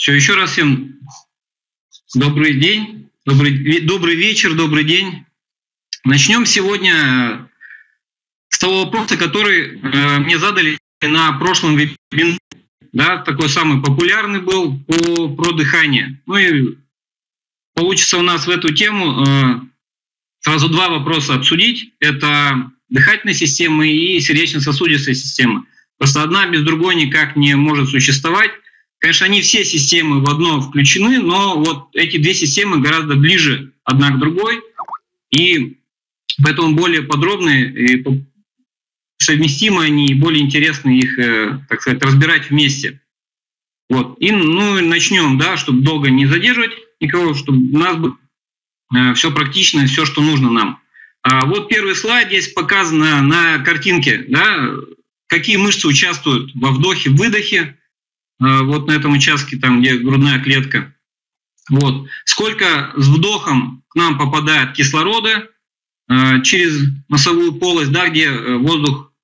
Все, еще раз всем добрый день, добрый вечер, добрый день. Начнем сегодня с того вопроса, который мне задали на прошлом вебинаре. Да, такой самый популярный был про дыхание. Ну и получится у нас в эту тему сразу два вопроса обсудить. Это дыхательная система и сердечно-сосудистая система. Просто одна без другой никак не может существовать. Конечно, они все системы в одно включены, но вот эти две системы гораздо ближе одна к другой, и поэтому более подробные и совместимы они, и более интересно их, так сказать, разбирать вместе. Вот. И начнем, да, чтобы долго не задерживать никого, чтобы у нас было все практично, все, что нужно нам. Вот первый слайд здесь показано на картинке, да, какие мышцы участвуют во вдохе-выдохе. Вот на этом участке, там, где грудная клетка. Вот. Сколько с вдохом к нам попадает кислорода через носовую полость, да, где воздух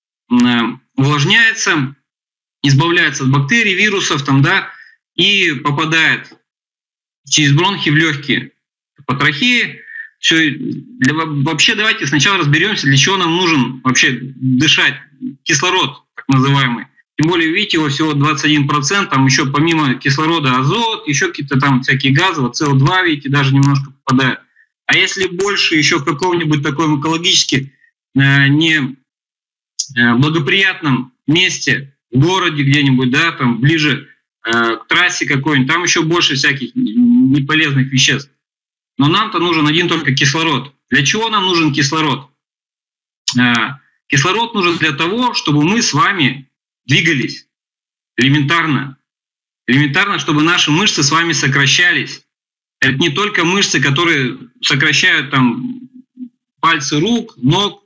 увлажняется, избавляется от бактерий, вирусов, там, да, и попадает через бронхи в легкие, по трахее. Все. Вообще давайте сначала разберемся, для чего нам нужен вообще дышать кислород, так называемый. Тем более, видите, его всего 21%, там еще помимо кислорода азот, еще какие-то там всякие газы, вот СО2, видите, даже немножко попадает. А если больше еще в каком-нибудь таком экологически не благоприятном месте, в городе где-нибудь, да, там ближе к трассе какой-нибудь, там еще больше всяких неполезных веществ. Но нам-то нужен один только кислород. Для чего нам нужен кислород? Кислород нужен для того, чтобы мы с вами двигались элементарно. Элементарно, чтобы наши мышцы с вами сокращались. Это не только мышцы, которые сокращают там пальцы рук, ног,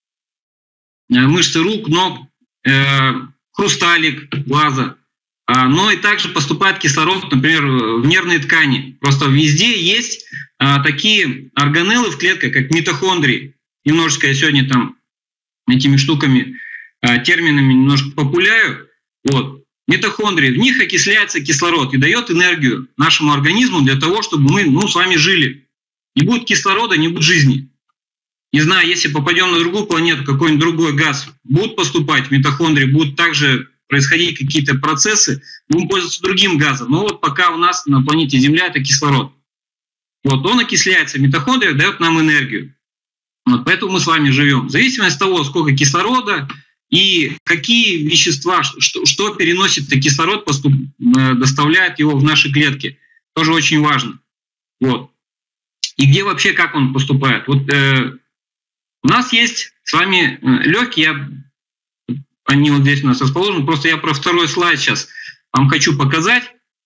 мышцы рук, ног, хрусталик глаза, но и также поступает кислород, например, в нервные ткани. Просто везде есть такие органеллы в клетках, как митохондрии. Немножечко я сегодня там этими штуками, терминами немножко популяю. Вот. Митохондрии, в них окисляется кислород и дает энергию нашему организму для того, чтобы мы с вами жили. Не будет кислорода, не будет жизни. Не знаю, если попадем на другую планету, какой-нибудь другой газ, будут поступать в митохондрии, будут также происходить какие-то процессы, будем пользоваться другим газом. Но вот пока у нас на планете Земля это кислород. Вот он окисляется в митохондриях, дает нам энергию. Вот поэтому мы с вами живем. В зависимости от того, сколько кислорода и какие вещества, что переносит кислород, доставляет его в наши клетки. Тоже очень важно. Вот. И где вообще, как он поступает? Вот у нас есть с вами легкие, они вот здесь у нас расположены, просто я про второй слайд сейчас вам хочу показать.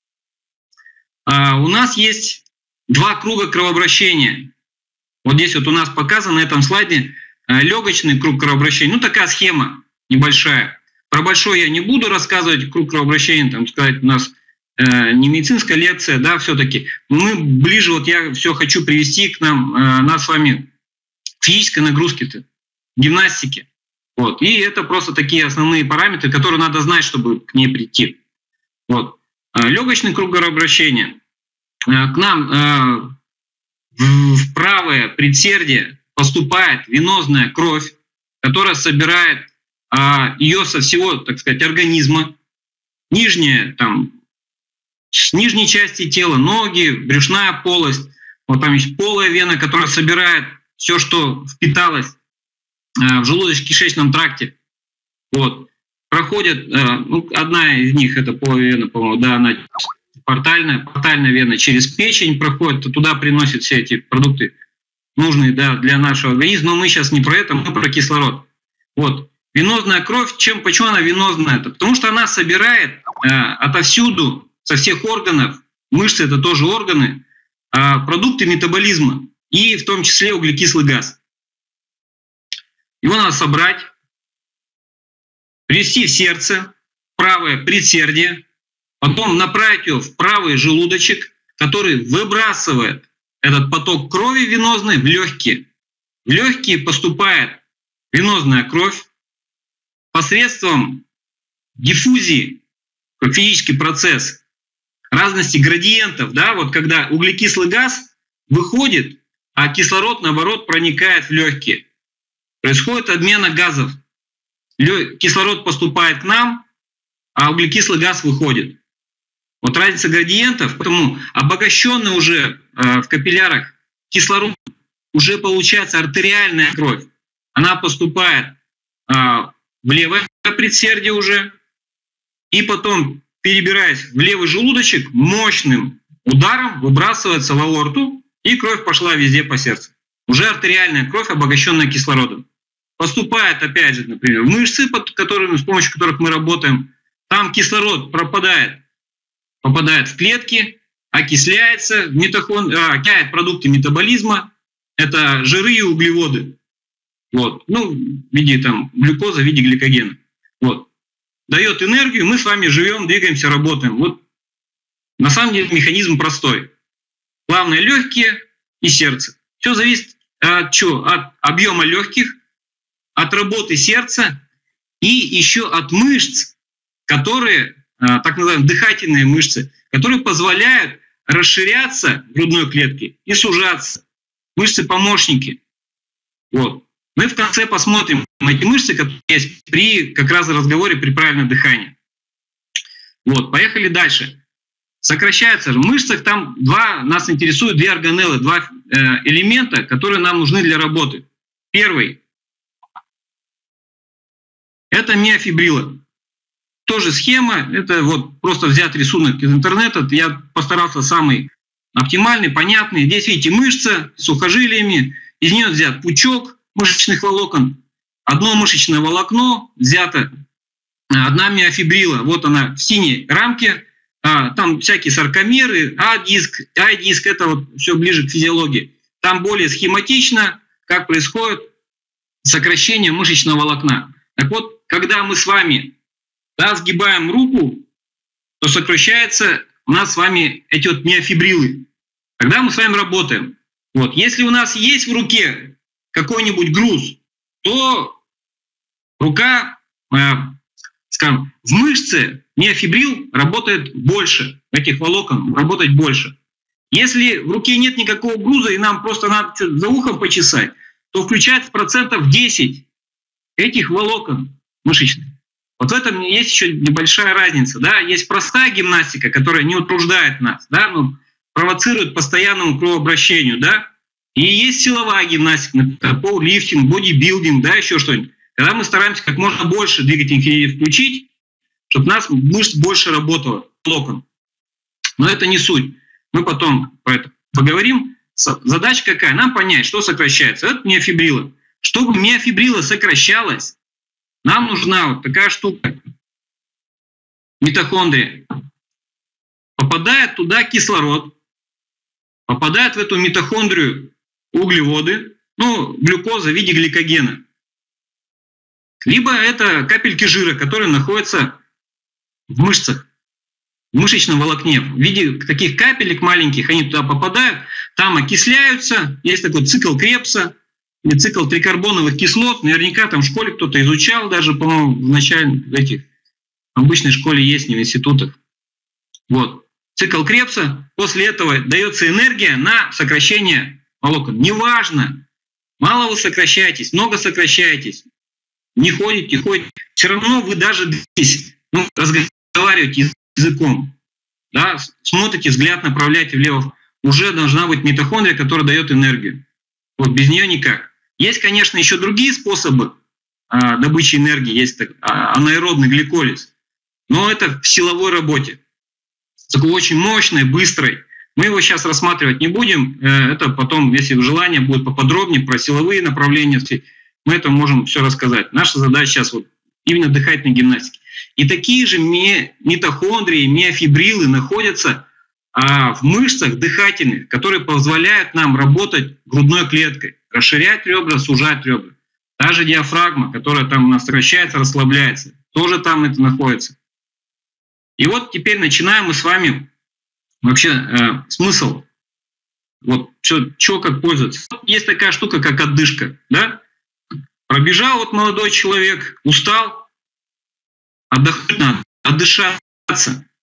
У нас есть два круга кровообращения. Вот здесь вот у нас показан на этом слайде легочный круг кровообращения. Ну, такая схема небольшая. Про большой я не буду рассказывать, круг кровообращения, там сказать, у нас не медицинская лекция, да, все-таки. Мы ближе, вот я все хочу привести к нас с вами к физической нагрузке-то, гимнастике. Вот. И это просто такие основные параметры, которые надо знать, чтобы к ней прийти. Вот. Легочный круг кровообращения. К нам в правое предсердие поступает венозная кровь, которая собирает ее со всего, так сказать, организма. Нижняя, там, с нижней части тела, ноги, брюшная полость. Вот там есть полая вена, которая собирает все, что впиталось в желудочно-кишечном тракте. Вот. Проходит, одна из них, это полая вена, по-моему, да, она портальная вена через печень проходит, туда приносит все эти продукты, нужные, да, для нашего организма. Но мы сейчас не про это, мы про кислород. Вот. Венозная кровь, почему она венозная? Потому что она собирает отовсюду, со всех органов, мышцы это тоже органы, продукты метаболизма, и в том числе углекислый газ. Его надо собрать, привести в сердце, правое предсердие, потом направить его в правый желудочек, который выбрасывает этот поток крови венозной в легкие. В легкие поступает венозная кровь посредством диффузии, физический процесс, разности градиентов, да, вот когда углекислый газ выходит, а кислород, наоборот, проникает в легкие. Происходит обмена газов. Кислород поступает к нам, а углекислый газ выходит. Вот разница градиентов, поэтому обогащенный уже в капиллярах кислород уже получается артериальная кровь. Она поступает в левое предсердие уже, и потом, перебираясь в левый желудочек, мощным ударом выбрасывается в аорту, и кровь пошла везде по сердцу. Уже артериальная кровь, обогащенная кислородом. Поступает, опять же, например, в мышцы, с помощью которых мы работаем. Там кислород попадает в клетки, окисляется, окисляет продукты метаболизма. Это жиры и углеводы. Вот. Ну, в виде там, глюкозы, в виде гликогена. Вот. Дает энергию, мы с вами живем, двигаемся, работаем. Вот. На самом деле механизм простой. Главное легкие и сердце. Все зависит от чего? От объема легких, от работы сердца и еще от мышц, которые, так называемые дыхательные мышцы, которые позволяют расширяться грудной клетки и сужаться. Мышцы-помощники. Вот. Мы в конце посмотрим эти мышцы, которые есть при как раз разговоре при правильном дыхании. Вот, поехали дальше. Сокращается в мышцах, там нас интересуют две органеллы, два элемента, которые нам нужны для работы. Первый – это миофибрила. Тоже схема, это вот просто взят рисунок из интернета, я постарался самый оптимальный, понятный. Здесь видите мышца с сухожилиями, из нее взят пучок мышечных волокон, одно мышечное волокно взято, одна миофибрила, вот она в синей рамке, там всякие саркомеры, А-диск, I-диск, это вот все ближе к физиологии. Там более схематично, как происходит сокращение мышечного волокна. Так вот, когда мы с вами сгибаем руку, то сокращается у нас с вами эти вот миофибрилы. Когда мы с вами работаем. Вот. Если у нас есть в руке какой-нибудь груз, то рука, скажем, в мышце миофибрил работает больше, этих волокон работает больше. Если в руке нет никакого груза и нам просто надо за ухом почесать, то включается 10% этих волокон мышечных. Вот в этом есть еще небольшая разница. Да? Есть простая гимнастика, которая не утруждает нас, да? Но провоцирует постоянному кровообращению. Да? И есть силовая гимнастика, например, пауэрлифтинг, бодибилдинг, да, еще что-нибудь. Когда мы стараемся как можно больше двигательных единиц включить, чтобы у нас мышц больше работало, волокон. Но это не суть. Мы потом про это поговорим. Задача какая? Нам понять, что сокращается. Это миофибрила. Чтобы миофибрила сокращалась, нам нужна вот такая штука. Митохондрия. Попадает туда кислород, попадает в эту митохондрию углеводы, глюкоза в виде гликогена. Либо это капельки жира, которые находятся в мышцах, в мышечном волокне. В виде таких капелек маленьких, они туда попадают, там окисляются, есть такой цикл Кребса, или цикл трикарбоновых кислот. Наверняка там в школе кто-то изучал, даже, по-моему, в начальной обычной школе есть, не в институтах. Вот. Цикл Кребса. После этого дается энергия на сокращение волокон. Неважно, мало вы сокращаетесь, много сокращаетесь, не ходите, все равно вы даже разговариваете языком, да, смотрите, взгляд направляете влево, уже должна быть митохондрия, которая дает энергию. Вот, без нее никак. Есть, конечно, еще другие способы добычи энергии, есть анаэробный гликолиз, но это в силовой работе, такой очень мощной, быстрой. Мы его сейчас рассматривать не будем, это потом, если желание будет поподробнее про силовые направления, мы это можем все рассказать. Наша задача сейчас вот именно дыхательной гимнастики. И такие же митохондрии, миофибрилы находятся в мышцах дыхательных, которые позволяют нам работать грудной клеткой, расширять ребра, сужать ребра. Та же диафрагма, которая там у нас сокращается, расслабляется, тоже там это находится. И вот теперь начинаем мы с вами вообще смысл. Вот что как пользоваться. Есть такая штука, как отдышка. Да? Пробежал вот молодой человек, устал, отдохнуть надо, отдышаться.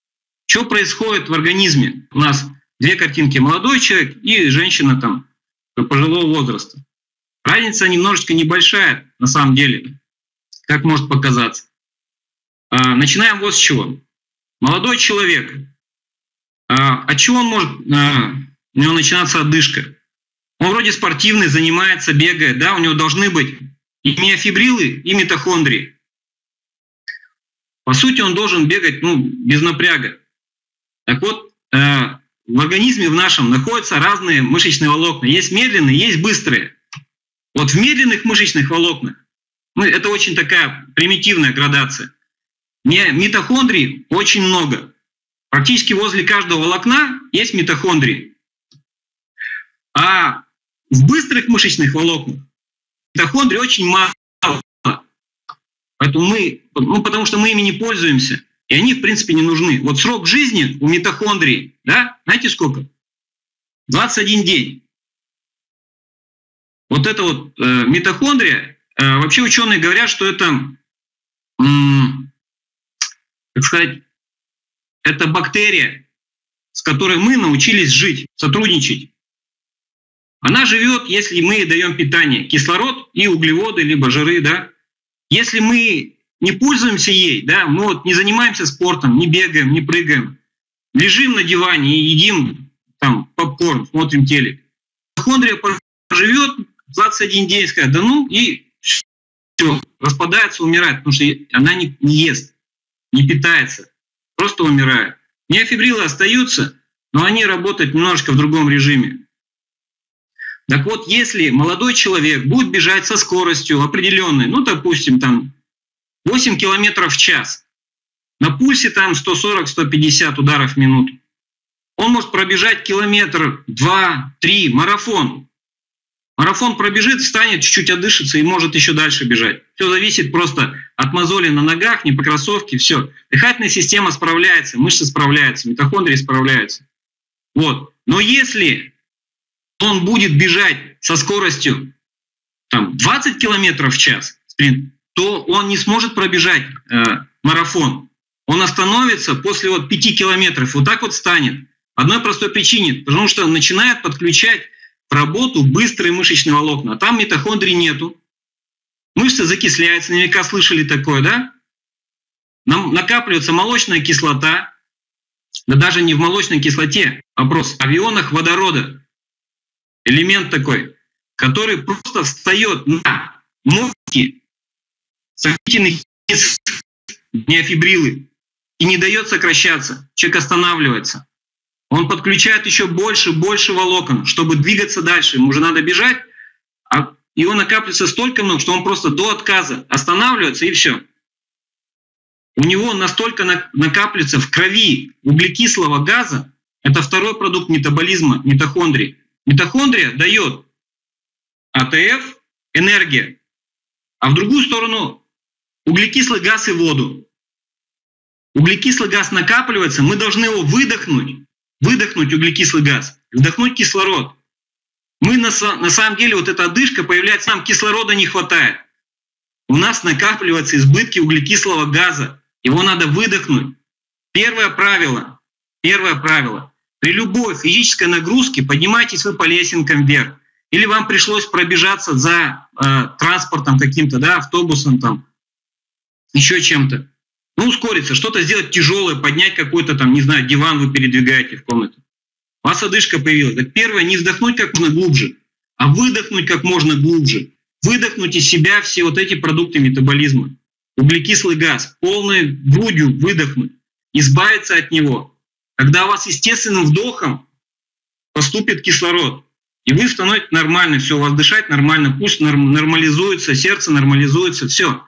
Что происходит в организме? У нас две картинки: молодой человек и женщина там пожилого возраста. Разница немножечко небольшая на самом деле, как может показаться. Начинаем вот с чего. Молодой человек. От чего он может, у него начинаться одышка? Он вроде спортивный, занимается, бегает, да, у него должны быть и миофибрилы, и митохондрии. По сути, он должен бегать, без напряга. Так вот, в организме в нашем находятся разные мышечные волокна. Есть медленные, есть быстрые. Вот в медленных мышечных волокнах, это очень такая примитивная градация. Митохондрий очень много. Практически возле каждого волокна есть митохондрии. А в быстрых мышечных волокнах митохондрий очень мало. Поэтому потому что мы ими не пользуемся, и они, в принципе, не нужны. Вот срок жизни у митохондрий, да, знаете сколько? 21 день. Вот это вот митохондрия, вообще ученые говорят, что это, как сказать, это бактерия, с которой мы научились жить, сотрудничать. Она живет, если мы ей даем питание, кислород и углеводы, либо жиры, да. Если мы не пользуемся ей, да, мы вот не занимаемся спортом, не бегаем, не прыгаем, лежим на диване и едим там попкорн, смотрим телек. Митохондрия поживет 21 день, сказать, и все, распадается, умирает, потому что она не ест, не питается, просто умирает. Миофибрилы остаются, но они работают немножко в другом режиме. Так вот, если молодой человек будет бежать со скоростью определенной, допустим, там 8 километров в час, на пульсе там 140-150 ударов в минуту, он может пробежать километр, 2-3, марафон. Марафон пробежит, встанет, чуть-чуть отдышится и может еще дальше бежать. Все зависит просто от мозолей на ногах, не по кроссовке, все. Дыхательная система справляется, мышцы справляются, митохондрии справляются. Вот. Но если он будет бежать со скоростью 20 километров в час, спринт, то он не сможет пробежать марафон. Он остановится после 5 километров, вот так вот станет. По одной простой причине, потому что начинает подключать в работу быстрые мышечные волокна. А там митохондрий нету. Мышцы закисляются, наверняка слышали такое, да? Накапливается молочная кислота, да даже не в молочной кислоте, а просто в ионах водорода. Элемент такой, который просто встает на мозги соединительных миофибрилы и не дает сокращаться. Человек останавливается. Он подключает еще больше волокон, чтобы двигаться дальше. Ему уже надо бежать, а его накапливается столько много, что он просто до отказа останавливается и все. У него настолько накапливается в крови углекислого газа, это второй продукт метаболизма митохондрий. Митохондрия дает АТФ, энергия, а в другую сторону углекислый газ и воду. Углекислый газ накапливается, мы должны его выдохнуть углекислый газ, вдохнуть кислород. Мы на самом деле, эта одышка появляется, нам кислорода не хватает. У нас накапливаются избытки углекислого газа, его надо выдохнуть. Первое правило. При любой физической нагрузке поднимайтесь вы по лесенкам вверх. Или вам пришлось пробежаться за транспортом каким-то, да, автобусом, там, еще чем-то. Ускориться, что-то сделать тяжелое, поднять какой-то там, не знаю, диван вы передвигаете в комнату. У вас одышка появилась. Так первое, не вдохнуть как можно глубже, а выдохнуть как можно глубже. Выдохнуть из себя все эти продукты метаболизма. Углекислый газ, полной грудью выдохнуть, избавиться от него. Когда у вас естественным вдохом поступит кислород, и вы становитесь нормально, все, у вас дышать нормально, пульс нормализуется, сердце нормализуется, все.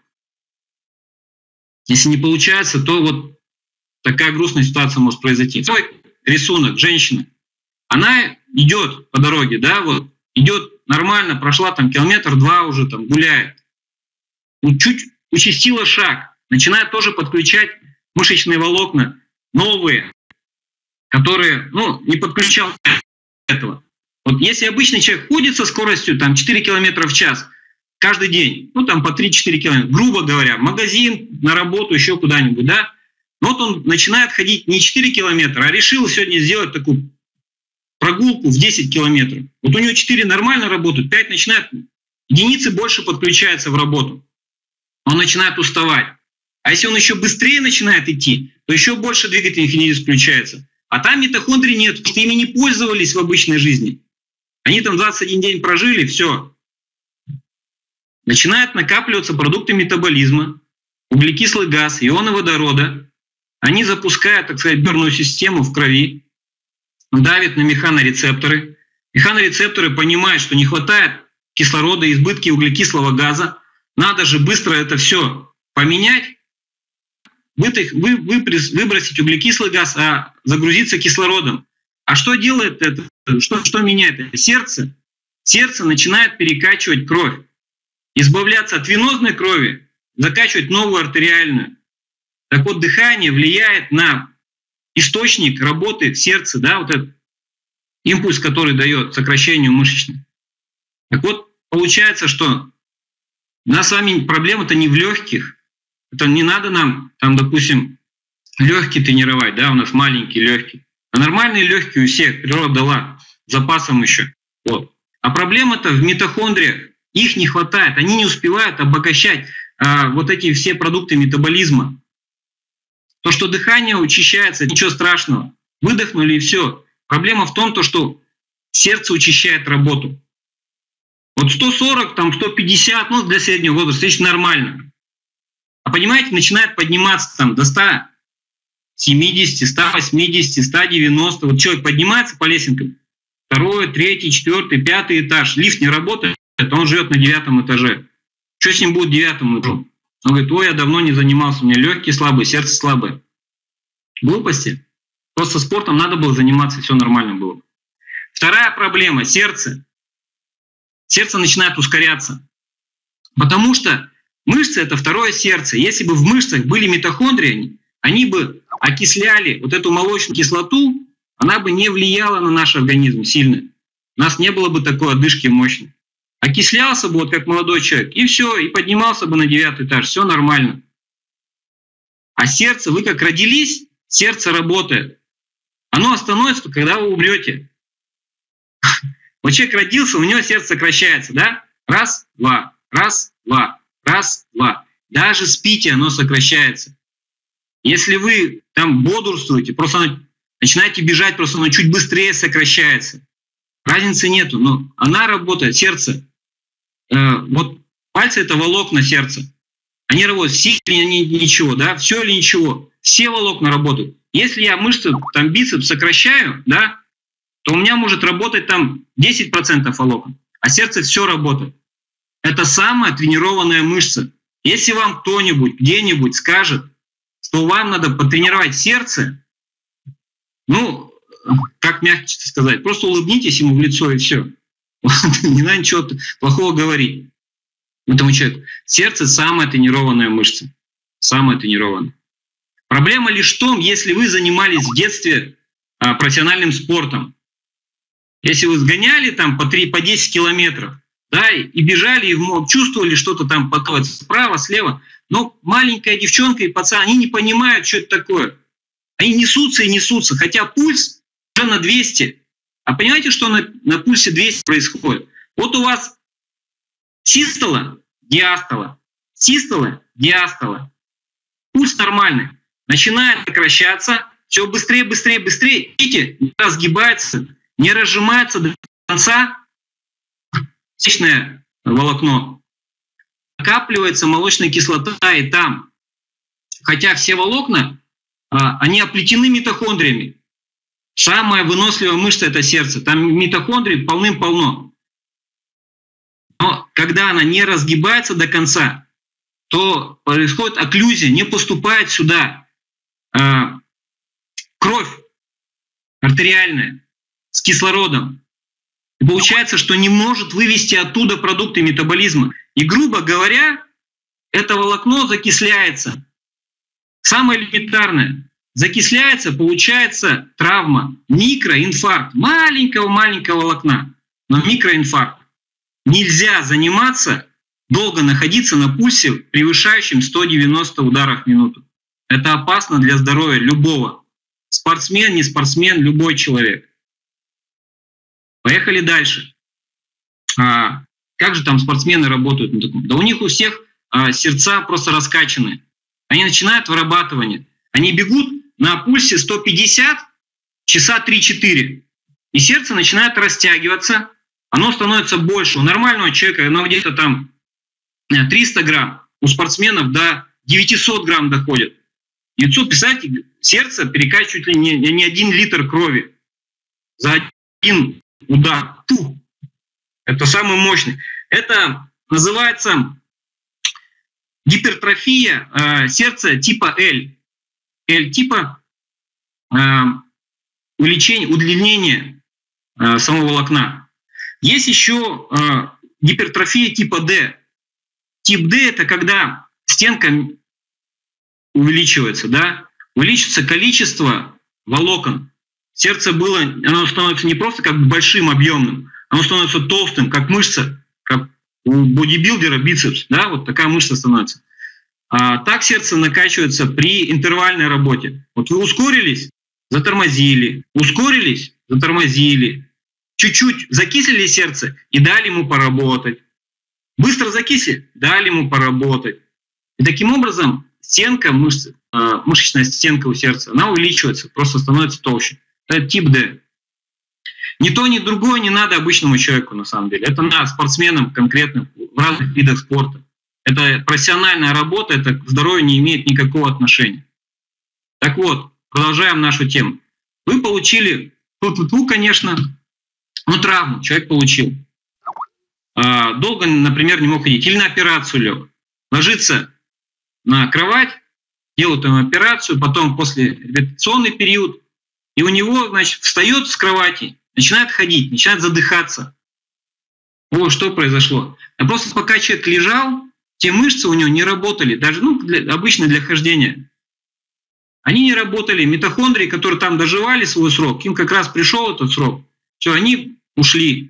Если не получается, то такая грустная ситуация может произойти. Второй рисунок, женщина. Она идет по дороге, да, идет нормально, прошла там километр-два уже, там, гуляет. Чуть участила шаг, начинает тоже подключать мышечные волокна новые, которые, не подключал этого. Если обычный человек ходит со скоростью 4 км в час каждый день, по 3-4 километра, грубо говоря, в магазин, на работу, еще куда-нибудь, да, Вот он начинает ходить не 4 километра, а решил сегодня сделать такую прогулку в 10 километров. Вот у него 4 нормально работают, 5 начинает, единицы больше подключаются в работу. Он начинает уставать. А если он еще быстрее начинает идти, то еще больше двигательных единиц включается. А там митохондрий нет, потому что ими не пользовались в обычной жизни. Они там 21 день прожили, все. Начинают накапливаться продукты метаболизма, углекислый газ, ионы водорода. Они запускают, так сказать, нервную систему в крови, давят на механорецепторы. Механорецепторы понимают, что не хватает кислорода, избытки углекислого газа. Надо же быстро это все поменять, выбросить углекислый газ, а загрузиться кислородом. А что делает это? Что меняет это? Сердце. Сердце начинает перекачивать кровь, избавляться от венозной крови, закачивать новую артериальную. Так вот, дыхание влияет на источник работы в сердце, да, вот этот импульс, который дает сокращению мышечных. Так вот, получается, что у нас с вами проблема-то не в легких. Это не надо нам, там, допустим, легкие тренировать, да, у нас маленькие легкие. А нормальные легкие у всех природа дала, запасом еще. Вот. А проблема-то в митохондриях. Их не хватает, они не успевают обогащать вот эти все продукты метаболизма. То, что дыхание учащается, ничего страшного. Выдохнули и все. Проблема в том, что сердце учащает работу. Вот 140, там 150, ну для среднего возраста, это нормально. А понимаете, начинает подниматься там до 170, 180, 190. Вот человек поднимается по лесенкам. 2, 3, 4, 5 этаж. Лифт не работает, он живет на 9 этаже. Что с ним будет 9 этажом? Он говорит: ой, я давно не занимался, у меня легкие слабые, сердце слабое. Глупости. Просто спортом надо было заниматься, все нормально было. Вторая проблема – сердце. Сердце начинает ускоряться. Потому что мышцы – это второе сердце. Если бы в мышцах были митохондрии, они бы окисляли вот эту молочную кислоту, она бы не влияла на наш организм сильно. У нас не было бы такой одышки мощной. Окислялся бы, вот как молодой человек, и все, и поднимался бы на 9 этаж, все нормально. А сердце, вы как родились, сердце работает. Оно остановится, когда вы умрете. Вот человек родился, у него сердце сокращается, да? Раз, два, раз, два, раз, два. Даже спите, оно сокращается. Если вы там бодрствуете, просто оно, начинаете бежать, просто оно чуть быстрее сокращается. Разницы нету, но она работает, сердце. Вот пальцы — это волокна сердца. Они работают, все или ничего, да, все или ничего. Все волокна работают. Если я мышцы, там бицепс сокращаю, да, то у меня может работать там 10% волокон, а сердце все работает. Это самая тренированная мышца. Если вам кто-нибудь где-нибудь скажет, что вам надо потренировать сердце, ну, как мягче сказать, просто улыбнитесь ему в лицо и все. Не надо ничего плохого говорить этому человеку. Сердце — самая тренированная мышца. Самая тренированная. Проблема лишь в том, если вы занимались в детстве профессиональным спортом. Если вы сгоняли там по 10 километров, да, и бежали, и чувствовали что-то там справа, слева, но маленькая девчонка и пацан, они не понимают, что это такое. Они несутся и несутся, хотя пульс уже на 200. А понимаете, что на пульсе 200 происходит? Вот у вас систола, диастола, систола, диастола. Пульс нормальный. Начинает сокращаться, все быстрее, быстрее, быстрее. Видите, не разгибается, не разжимается до конца молочное волокно. Накапливается молочная кислота и там. Хотя все волокна, они оплетены митохондриями. Самая выносливая мышца — это сердце. Там митохондрий полным-полно. Но когда она не разгибается до конца, то происходит окклюзия, не поступает сюда кровь артериальная с кислородом. И получается, что не может вывести оттуда продукты метаболизма. И, грубо говоря, это волокно закисляется. Самое элементарное. Закисляется, получается травма, микроинфаркт, маленького-маленького волокна, но микроинфаркт. Нельзя заниматься, долго находиться на пульсе, превышающем 190 ударов в минуту. Это опасно для здоровья любого. Спортсмен, не спортсмен, любой человек. Поехали дальше. Как же там спортсмены работают на таком? Да у них у всех сердца просто раскачаны. Они начинают вырабатывание. Они бегут на пульсе 150 часа 3-4. И сердце начинает растягиваться. Оно становится больше. У нормального человека оно где-то там 300 грамм. У спортсменов до 900 грамм доходит. 900, представьте, сердце перекачивает ли не 1 литр крови за один удар. Фу. Это самый мощный. Это называется гипертрофия сердца типа L. L-типа удлинение самого волокна. Есть еще гипертрофия типа D. Тип D – это когда стенка увеличивается, да? Увеличивается количество волокон. Сердце было, оно становится не просто как большим, объемным, оно становится толстым, как мышца, как у бодибилдера бицепс, да, вот такая мышца становится. Так сердце накачивается при интервальной работе. Вот вы ускорились, затормозили, ускорились, затормозили, чуть-чуть закислили сердце и дали ему поработать. Быстро закисли, дали ему поработать. И таким образом стенка мышцы, мышечная стенка у сердца, она увеличивается, просто становится толще. Это тип D. Ни то, ни другое не надо обычному человеку, на самом деле. Это надо спортсменам конкретно в разных видах спорта. Это профессиональная работа, это к здоровью не имеет никакого отношения. Так вот, продолжаем нашу тему. Вы получили, конечно, травму человек получил. Долго, например, не мог ходить. Или на операцию лег. Ложится на кровать, делают ему операцию, потом после реабилитационный период, и у него, значит, встает с кровати, начинает ходить, начинает задыхаться. О, что произошло? А просто пока человек лежал, те мышцы у него не работали, даже обычно для хождения. Они не работали. Митохондрии, которые там доживали свой срок, им как раз пришел этот срок. Все, они ушли.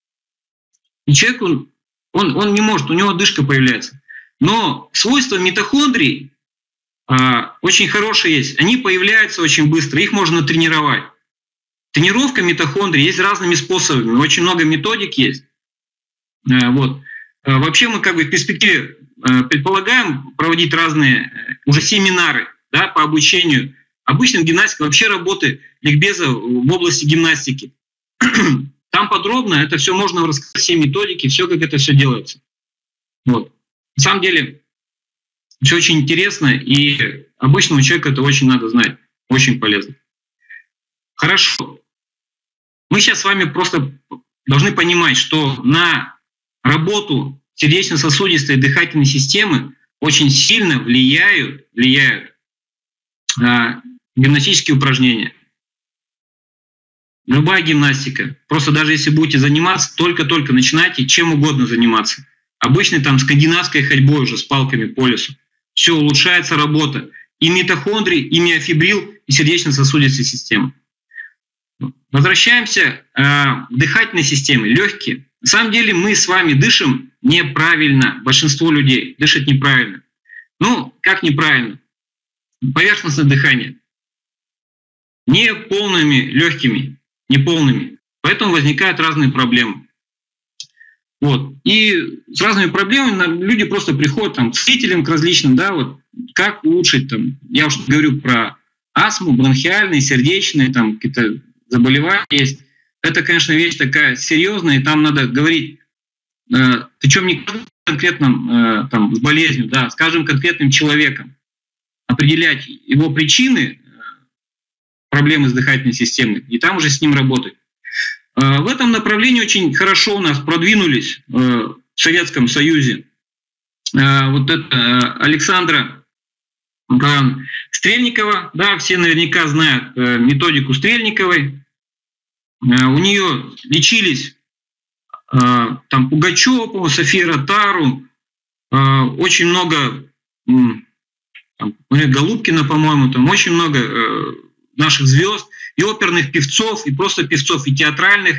И человек, он не может, у него одышка появляется. Но свойства митохондрий очень хорошие есть. Они появляются очень быстро, их можно тренировать. Тренировка митохондрий есть разными способами. Очень много методик есть. Вот. Вообще мы как бы в перспективе предполагаем проводить разные уже семинары, да, по обучению. Обычно гимнастика вообще работы ликбеза в области гимнастики. Там подробно это все можно рассказать, все методики, все, как это все делается. Вот. На самом деле все очень интересно, и обычному человеку это очень надо знать, очень полезно. Хорошо. Мы сейчас с вами просто должны понимать, что на работу сердечно-сосудистой и дыхательной системы очень сильно влияют гимнастические упражнения. Любая гимнастика. Просто даже если будете заниматься, только-только начинайте чем угодно заниматься. Обычной там скандинавской ходьбой уже с палками по лесу. Все, улучшается работа. И митохондрий, и миофибрил, и сердечно-сосудистой системы. Возвращаемся к дыхательной системе, легкие. На самом деле мы с вами дышим неправильно. Большинство людей дышат неправильно. Ну, как неправильно? Поверхностное дыхание. Не полными легкими, не полными. Поэтому возникают разные проблемы. Вот. И с разными проблемами люди просто приходят там, к целителям, к различным, да, вот, как улучшить, там, я уж говорю про астму, бронхиальные, сердечные, там какие-то заболевания есть. Это, конечно, вещь такая серьезная, и там надо говорить, причем не конкретным там, с болезнью, да, скажем, конкретным человеком, определять его причины, проблемы с дыхательной системой, и там уже с ним работать. В этом направлении очень хорошо у нас продвинулись в Советском Союзе. Вот это Александра Стрельникова, да, все наверняка знают методику Стрельниковой. У нее лечились там Пугачева, София Ротару, очень много, там, Голубкина, по-моему, там очень много наших звезд, и оперных певцов, и просто певцов, и театральных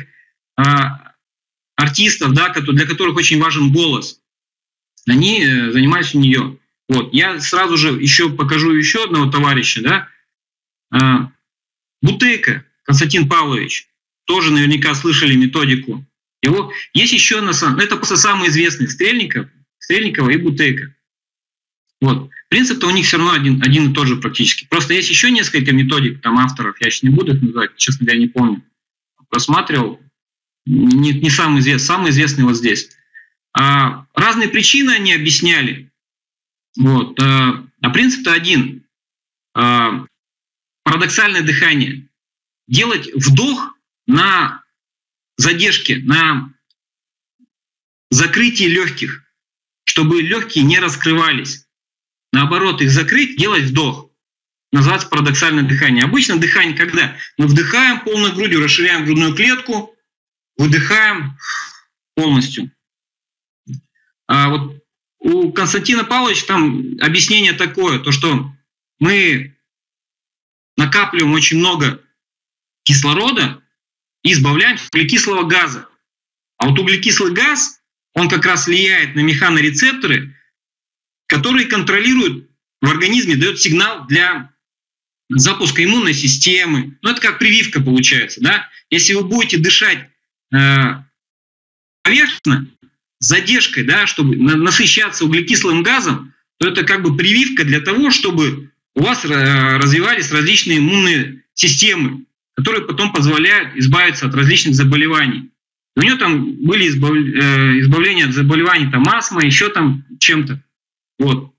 артистов, да, для которых очень важен голос. Они занимались у нее. Вот. Я сразу же еще покажу еще одного товарища, да, Бутейко Константин Павлович, тоже наверняка слышали методику. Его есть еще, это просто самые известные Стрельникова и Бутейко. Вот. Принцип-то у них все равно один и тот же практически. Просто есть еще несколько методик, там авторов, я сейчас не буду их называть, честно говоря, не помню. Просматривал, не самый известный вот здесь. Разные причины они объясняли. Вот. А принцип-то один. Парадоксальное дыхание. Делать вдох на задержке, на закрытии легких, чтобы легкие не раскрывались. Наоборот, их закрыть, делать вдох. Называется парадоксальное дыхание. Обычно дыхание, когда мы вдыхаем полной грудью, расширяем грудную клетку, выдыхаем полностью. А вот у Константина Павловича там объяснение такое, то что мы накапливаем очень много кислорода и избавляемся от углекислого газа. А вот углекислый газ, он как раз влияет на механорецепторы, которые контролируют в организме, дает сигнал для запуска иммунной системы. Ну, это как прививка получается, да? Если вы будете дышать поверхностно, с задержкой, да, чтобы насыщаться углекислым газом, то это как бы прививка для того, чтобы у вас развивались различные иммунные системы, которые потом позволяют избавиться от различных заболеваний. У него там были избавления от заболеваний, там астма, еще там чем-то. Вот.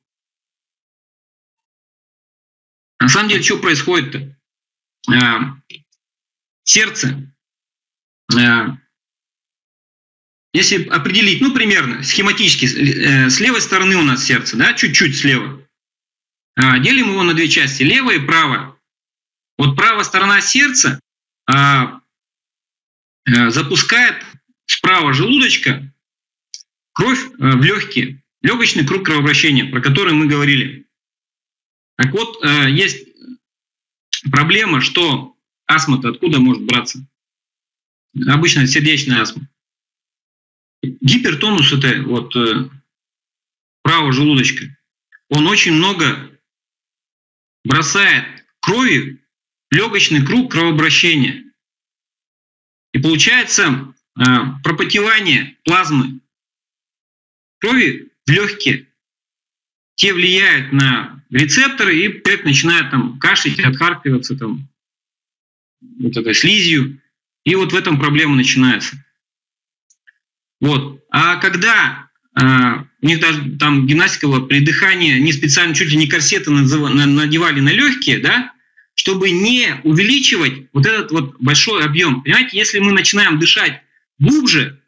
На самом деле, что происходит-то? Сердце. Если определить, ну, примерно, схематически, с левой стороны у нас сердце, да, чуть-чуть слева. Делим его на две части, левая и правая. Вот правая сторона сердца запускает справа желудочка кровь в легкие, легочный круг кровообращения, про который мы говорили. Так вот, есть проблема, что астма-то откуда может браться? Обычно сердечная астма. Гипертонус это вот правого желудочка. Он очень много бросает крови в легочный круг кровообращения. И получается пропотевание плазмы крови в легкие. Те влияют на рецепторы, и человек начинает там кашлять, отхаркиваться там, вот этой слизью. И вот в этом проблема начинается. Вот. А когда у них даже там гимнастика была, при дыхании они специально чуть ли не корсеты надевали на легкие, да, чтобы не увеличивать вот этот вот большой объем. Понимаете, если мы начинаем дышать глубже,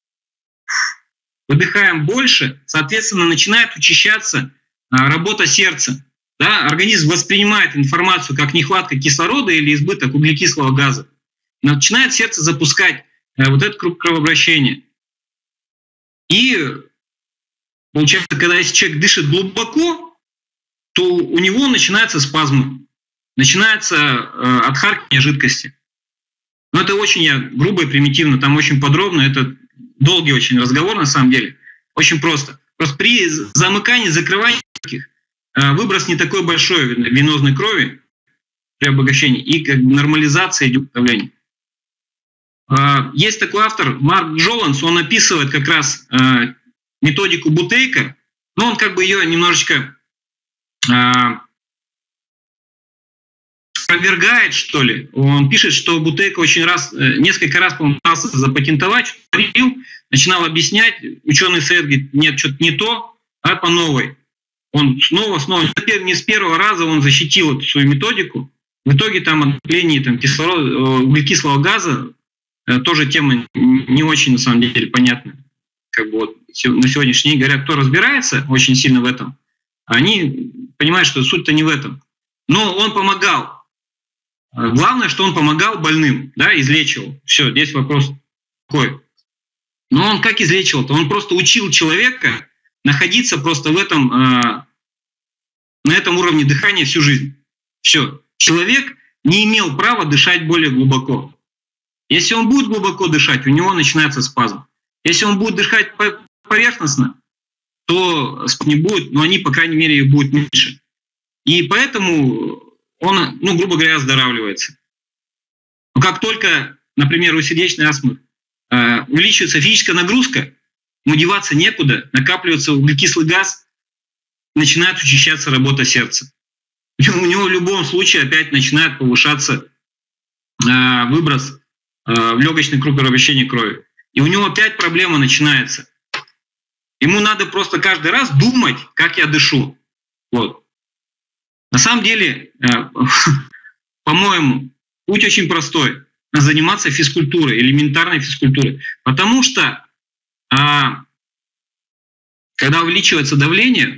выдыхаем больше, соответственно, начинает учащаться работа сердца. Да? Организм воспринимает информацию как нехватка кислорода или избыток углекислого газа. Начинает сердце запускать вот этот круг кровообращения. И получается, когда если человек дышит глубоко, то у него начинаются спазмы, начинается отхаркивание жидкости. Но это очень грубо и примитивно, там очень подробно, это долгий очень разговор на самом деле. Очень просто. Просто при замыкании, закрывании выброс не такой большой венозной крови при обогащении и как бы нормализация идет давления. Есть такой автор, Марк Джоланс, он описывает как раз методику Бутейко, но он как бы ее немножечко опровергает, что ли. Он пишет, что Бутейко несколько раз, по-моему, пытался запатентовать, начинал объяснять, ученый совет говорит, нет, что-то не то, а по новой. Он снова, не с первого раза он защитил эту свою методику. В итоге там отделение углекислого газа, тоже тема не очень, на самом деле, понятна. Как бы вот на сегодняшний день говорят, кто разбирается очень сильно в этом, они понимают, что суть-то не в этом. Но он помогал. Главное, что он помогал больным, да, излечивал. Все, здесь вопрос такой. Но он как излечивал-то? Он просто учил человека находиться просто в этом, на этом уровне дыхания всю жизнь. Все. Человек не имел права дышать более глубоко. Если он будет глубоко дышать, у него начинается спазм. Если он будет дышать поверхностно, то не будет, но они, по крайней мере, их будет меньше. И поэтому он, грубо говоря, оздоравливается. Но как только, например, у сердечной астмы увеличивается физическая нагрузка, ему деваться некуда, накапливается углекислый газ, начинает учащаться работа сердца. У него в любом случае опять начинает повышаться выброс в легочный круг кровообращения крови. И у него опять проблема начинается. Ему надо просто каждый раз думать, как я дышу. Вот. На самом деле, по-моему, путь очень простой. Надо заниматься физкультурой, элементарной физкультурой. Потому что, когда увеличивается давление,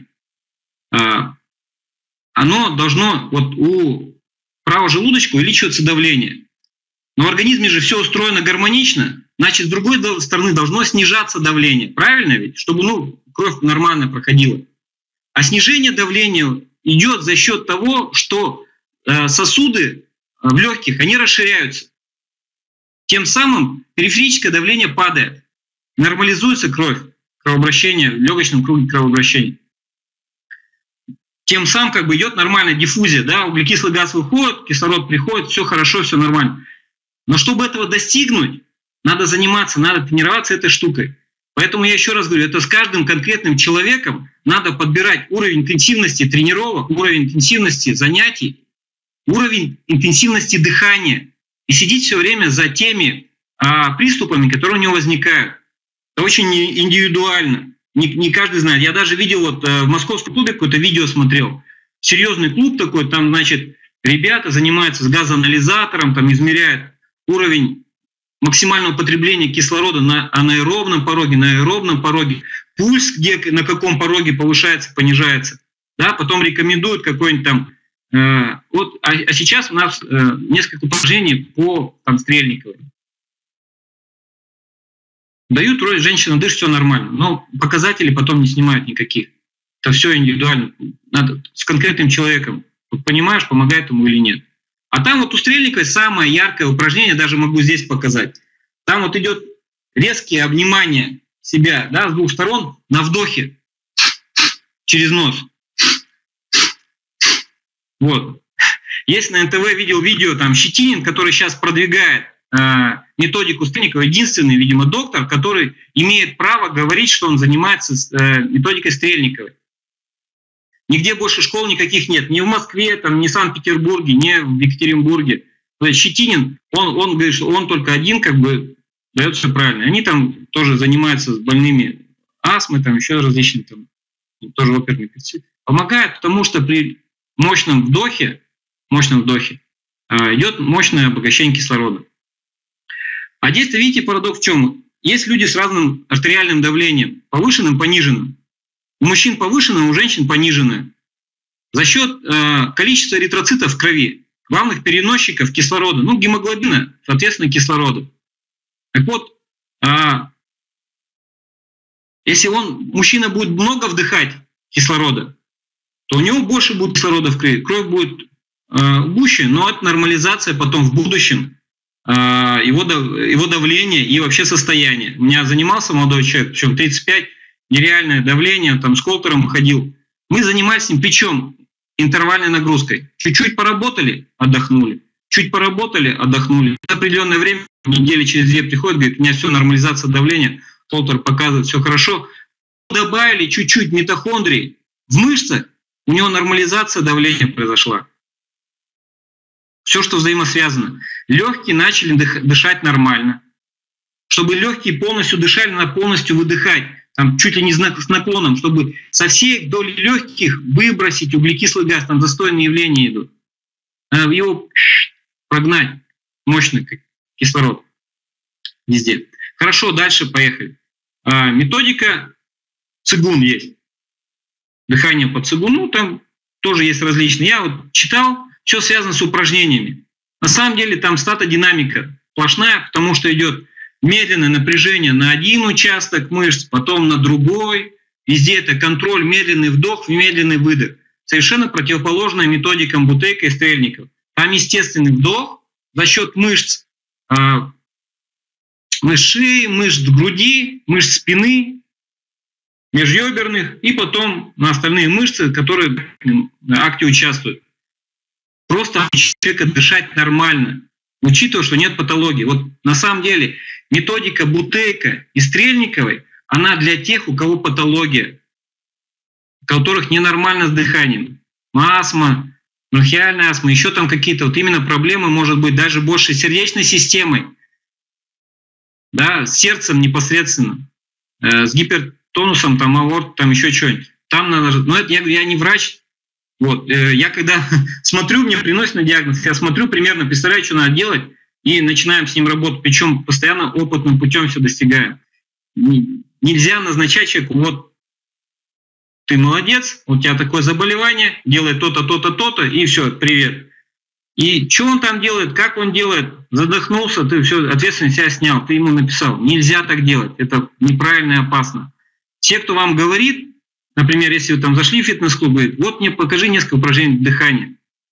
оно должно, вот у правого желудочка увеличивается давление. Но в организме же все устроено гармонично, значит, с другой стороны должно снижаться давление. Правильно ведь? Чтобы кровь нормально проходила. А снижение давления идет за счет того, что сосуды в легких, они расширяются. Тем самым периферическое давление падает. Нормализуется кровообращение в легочном круге кровообращения. Тем самым идет нормальная диффузия. Да? Углекислый газ выходит, кислород приходит, все хорошо, все нормально. Но чтобы этого достигнуть, надо заниматься, надо тренироваться этой штукой. Поэтому я еще раз говорю, это с каждым конкретным человеком надо подбирать уровень интенсивности тренировок, уровень интенсивности занятий, уровень интенсивности дыхания. И сидеть все время за теми приступами, которые у него возникают. Это очень индивидуально. Не каждый знает. Я даже видел, в московском клубе какое-то видео смотрел. Серьезный клуб такой, там, ребята занимаются с газоанализатором, там измеряют уровень максимального потребления кислорода на анаэробном пороге, пульс, на каком пороге повышается, понижается. Да, потом рекомендуют какой-нибудь там... А сейчас у нас несколько упражнений по Стрельниковой. Дают, женщина дышит, все нормально, но показателей потом не снимают никаких. Это все индивидуально. Надо с конкретным человеком. Понимаешь, помогает ему или нет. А там у Стрельниковой самое яркое упражнение, даже могу здесь показать. Там идет резкие обнимания себя, да, с двух сторон на вдохе через нос. Вот. Есть на НТВ видео там Щетинин, который сейчас продвигает методику Стрельниковой, единственный, видимо, доктор, который имеет право говорить, что он занимается методикой Стрельниковой. Нигде больше школ никаких нет. Ни в Москве, ни в Санкт-Петербурге, ни в Екатеринбурге. То есть Щетинин, он говорит, что он только один дает все правильно. Они там тоже занимаются с больными астмой, там еще различными, тоже оперные певцы. Помогает, потому что при мощном вдохе идет мощное обогащение кислорода. А здесь, видите, парадокс в чем? Есть люди с разным артериальным давлением, повышенным, пониженным. У мужчин повышенное, у женщин пониженное. За счет количества эритроцитов в крови, главных переносчиков кислорода, гемоглобина, соответственно, кислорода. Так вот, если мужчина будет много вдыхать кислорода, то у него больше будет кислорода в крови. Кровь будет гуще, но это нормализация потом в будущем его давления и вообще состояния. У меня занимался молодой человек, причем 35, нереальное давление, с холтером ходил. Мы занимались с ним, причем интервальной нагрузкой. Чуть-чуть поработали, отдохнули. Чуть поработали, отдохнули. В определенное время, недели через 2 приходит, говорит, у меня все, нормализация давления, холтер показывает, все хорошо. Добавили чуть-чуть митохондрий в мышцах, у него нормализация давления произошла. Все, что взаимосвязано. Легкие начали дышать нормально. Чтобы легкие полностью дышали, надо полностью выдыхать. Чуть ли не с наклоном, чтобы со всей доли легких выбросить углекислый газ. Там застойные явления идут. Надо его прогнать. Мощный кислород везде. Хорошо, дальше поехали. Методика цигун есть. Дыхание по цигуну, там тоже есть различные. Я читал, все связано с упражнениями. На самом деле там статодинамика сплошная, потому что идет медленное напряжение на один участок мышц, потом на другой. Везде это контроль, медленный вдох, медленный выдох. Совершенно противоположная методикам Бутейко и Стрельникова. Там естественный вдох за счет мышц шеи, мышц груди, мышц спины. межреберных и потом на остальные мышцы, которые в акте участвуют. Просто человека дышать нормально, учитывая, что нет патологии. Вот на самом деле методика Бутейко и Стрельниковой, она для тех, у кого патология, у которых ненормально с дыханием. Астма, бронхиальная астма, еще там какие-то вот именно проблемы, может быть, даже больше с сердечной системой, да, с сердцем непосредственно, с гипертонусом, там, аорт, там еще что-нибудь. Там надо, но это я не врач. Вот, я когда смотрю, мне приносят на диагноз, я смотрю примерно, представляю, что надо делать, и начинаем с ним работать, причем постоянно опытным путем все достигаем. Нельзя назначать человеку, вот ты молодец, у тебя такое заболевание, делай то-то, то-то, то-то, и все, привет. И что он там делает, как он делает, задохнулся, ты все, ответственность себя снял, ты ему написал. Нельзя так делать, это неправильно и опасно. Те, кто вам говорит, например, если вы там зашли в фитнес-клуб, говорит, вот мне покажи несколько упражнений дыхания.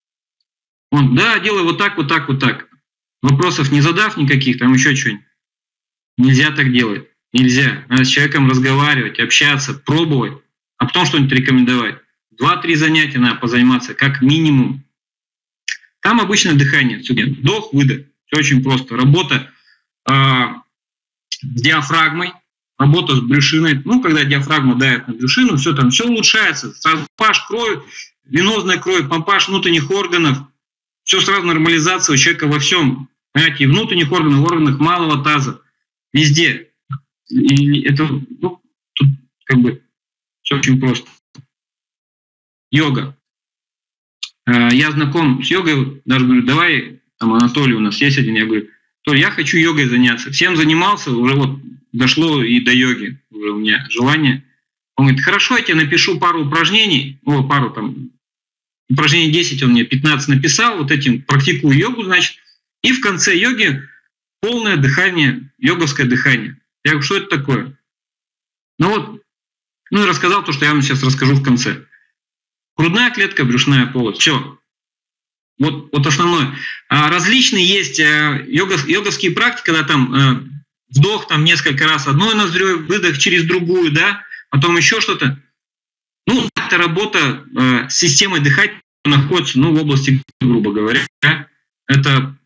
Он, да, делай вот так, вот так, вот так. Вопросов не задав никаких, там еще что-нибудь. Нельзя так делать. Нельзя. Надо с человеком разговаривать, общаться, пробовать, а потом что-нибудь рекомендовать. 2-3 занятия надо позаниматься, как минимум. Там обычное дыхание. Вдох, выдох. Все очень просто. Работа с диафрагмой, работа с брюшиной. Ну, когда диафрагма давит на брюшину, все там, все улучшается. Сразу помпаж крови, венозная кровь, помпаж внутренних органов. Все сразу нормализация у человека во всем. Понимаете, и внутренних органов, в органах малого таза. Везде. И это, ну, тут как бы все очень просто. Йога. Я знаком с йогой, даже говорю, давай, там Анатолий у нас есть один, я говорю, Толь, я хочу йогой заняться. Всем занимался, уже вот дошло и до йоги, уже у меня желание. Он говорит, хорошо, я тебе напишу пару упражнений, пару там, упражнений 10, он мне 15 написал, вот этим практикую йогу, значит, и в конце йоги полное дыхание, йоговское дыхание. Я говорю, что это такое? Ну и рассказал то, что я вам сейчас расскажу в конце. Грудная клетка, брюшная полость. Все. Вот основное. Различные есть йоговские практики, когда там вдох там несколько раз одной ноздрёй, выдох через другую, да, потом еще что-то. Ну, это работа с системой дыхания находится, в области, грубо говоря, это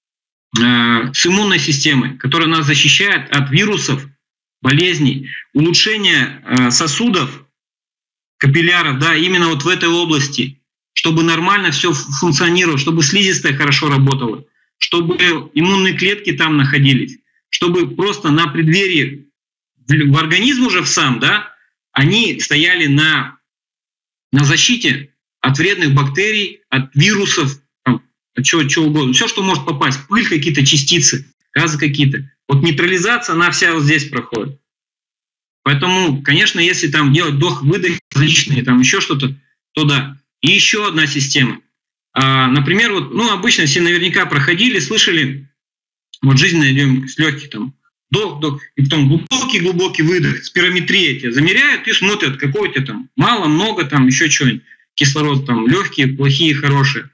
с иммунной системой, которая нас защищает от вирусов, болезней, улучшение сосудов, капилляров, да, именно вот в этой области, чтобы нормально все функционировало, чтобы слизистая хорошо работала, чтобы иммунные клетки там находились, чтобы просто на преддверии в организм уже сам, да, они стояли на защите от вредных бактерий, от вирусов, там, от чего угодно, все, что может попасть, пыль, какие-то частицы, газы какие-то. Вот нейтрализация, она вся вот здесь проходит. Поэтому, конечно, если там делать вдох-выдох различные, там еще что-то, то да. И еще одна система. Например, обычно все наверняка проходили, слышали, вот жизненный идем с легких, там, вдох, и потом глубокий выдох, спирометрия тебя замеряют и смотрят, какой у тебя там мало, много, там еще что-нибудь, кислород, там, легкие, плохие, хорошие.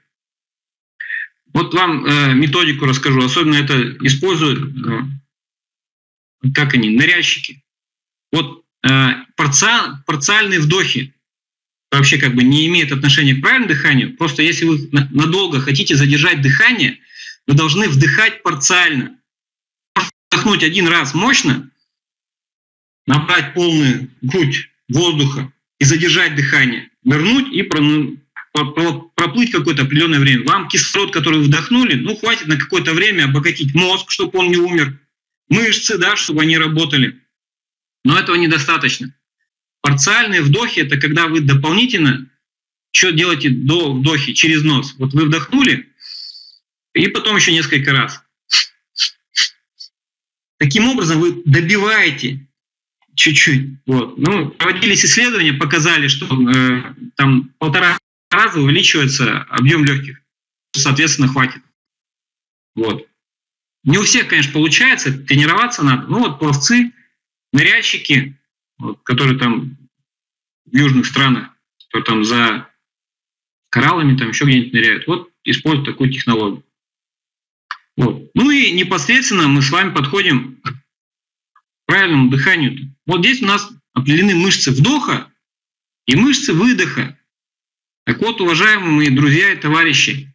Вот вам методику расскажу, особенно это используют, ныряльщики. Вот парциальные вдохи вообще как бы не имеют отношения к правильному дыханию. Просто если вы надолго хотите задержать дыхание, вы должны вдыхать парциально. Вдохнуть один раз мощно, набрать полную грудь воздуха и задержать дыхание. Вернуть и проплыть какое-то определенное время. Вам кислород, который вы вдохнули, хватит на какое-то время обогатить мозг, чтобы он не умер, мышцы, да, чтобы они работали. Но этого недостаточно. Парциальные вдохи – это когда вы дополнительно что делаете до вдохи через нос. Вот вы вдохнули, и потом еще несколько раз. Таким образом вы добиваете чуть-чуть. Вот. Проводились исследования, показали, что там 1,5 раза увеличивается объем легких. Соответственно, хватит. Вот. Не у всех, конечно, получается, тренироваться надо. Пловцы, ныряльщики, которые там в южных странах, которые там за кораллами, там еще где-нибудь ныряют, используют такую технологию. Вот. И непосредственно мы с вами подходим к правильному дыханию. Вот здесь у нас определены мышцы вдоха и мышцы выдоха. Так вот, уважаемые мои друзья и товарищи,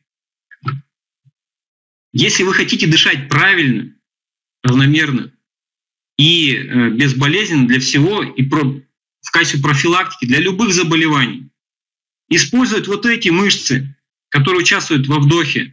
если вы хотите дышать правильно, равномерно и безболезненно для всего, и в качестве профилактики для любых заболеваний, использовать вот эти мышцы, которые участвуют во вдохе.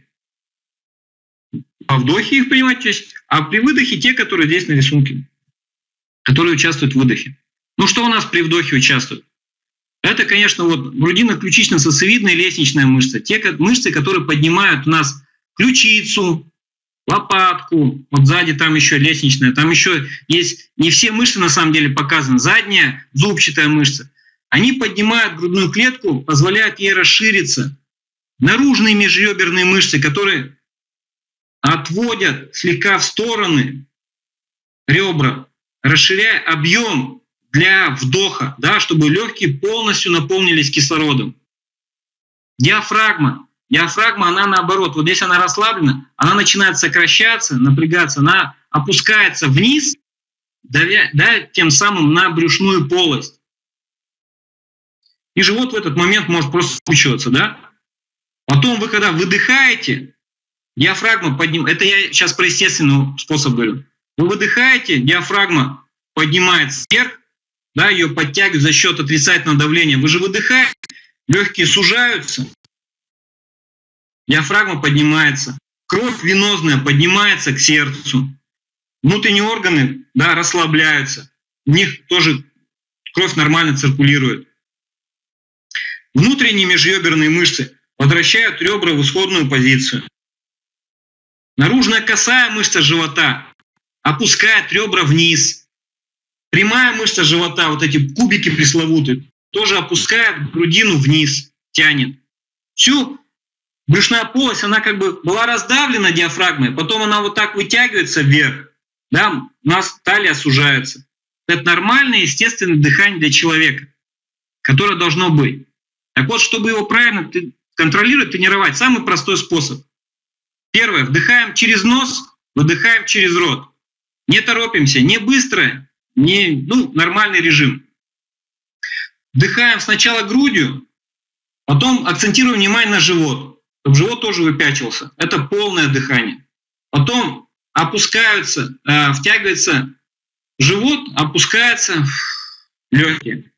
Во вдохе их принимать, а при выдохе те, которые здесь на рисунке, которые участвуют в выдохе. Ну что у нас при вдохе участвует? Это, конечно, вот грудино-ключично-сосцевидная лестничная мышца. Те мышцы, которые поднимают у нас ключицу, лопатку, вот сзади там еще лестничная, там еще есть, не все мышцы на самом деле показаны, задняя зубчатая мышца. Они поднимают грудную клетку, позволяют ей расшириться. Наружные межреберные мышцы, которые отводят слегка в стороны ребра, расширяя объем для вдоха, да, чтобы легкие полностью наполнились кислородом. Диафрагма, она наоборот, вот здесь она расслаблена, она начинает сокращаться, напрягаться, она опускается вниз, давя тем самым на брюшную полость. И живот в этот момент может просто скручиваться, да? Потом вы, когда выдыхаете, диафрагма поднимается, это я сейчас про естественный способ говорю. Вы выдыхаете, диафрагма поднимается вверх, да, ее подтягивают за счет отрицательного давления. Вы же выдыхаете, легкие сужаются, диафрагма поднимается, кровь венозная поднимается к сердцу, внутренние органы, да, расслабляются, в них тоже кровь нормально циркулирует. Внутренние межреберные мышцы возвращают ребра в исходную позицию. Наружная косая мышца живота опускает ребра вниз. Прямая мышца живота, вот эти кубики пресловутые, тоже опускает грудину вниз, тянет. Всю брюшная полость, она как бы была раздавлена диафрагмой, потом она вот так вытягивается вверх, да, у нас талия сужается. Это нормальное, естественное дыхание для человека, которое должно быть. Так вот, чтобы его правильно контролировать, тренировать, самый простой способ. Первое, вдыхаем через нос, выдыхаем через рот. Не торопимся, не быстро, нормальный режим. Вдыхаем сначала грудью, потом акцентируем внимание на живот, чтобы живот тоже выпячивался. Это полное дыхание. Потом опускаются, втягивается живот, опускается легкие.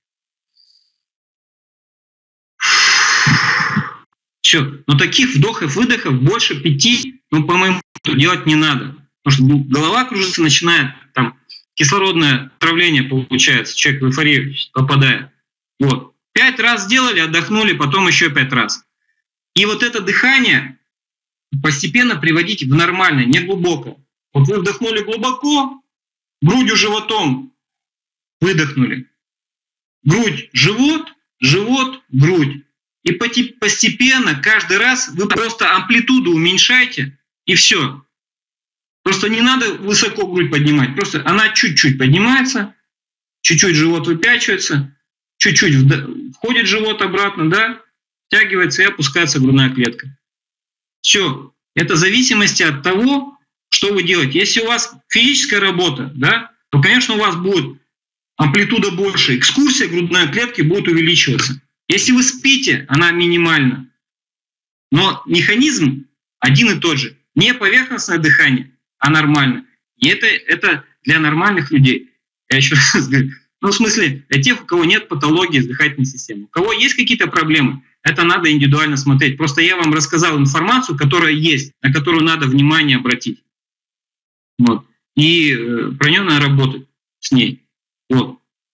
Все. Но таких вдохов-выдохов больше 5, по моему делать не надо. Потому что голова кружится, начинает, там, кислородное отравление получается, человек в эйфорию попадает. Вот. 5 раз сделали, отдохнули, потом еще 5 раз. И вот это дыхание постепенно приводить в нормальное, не глубокое. Вот вы вдохнули глубоко, грудью, животом выдохнули. Грудь, живот, живот, грудь. И постепенно, каждый раз вы просто амплитуду уменьшаете, и все. Просто не надо высоко грудь поднимать. Просто она чуть-чуть поднимается, чуть-чуть живот выпячивается, чуть-чуть входит живот обратно, да, втягивается и опускается грудная клетка. Все. Это в зависимости от того, что вы делаете. Если у вас физическая работа, да, то, конечно, у вас будет амплитуда больше, экскурсия грудной клетки будет увеличиваться. Если вы спите, она минимальна. Но механизм один и тот же. Не поверхностное дыхание, а нормально. И это для нормальных людей. Я еще раз говорю. В смысле, для тех, у кого нет патологии дыхательной системы. У кого есть какие-то проблемы, это надо индивидуально смотреть. Просто я вам рассказал информацию, которая есть, на которую надо внимание обратить. Вот. И про нее надо работать с ней. Вот.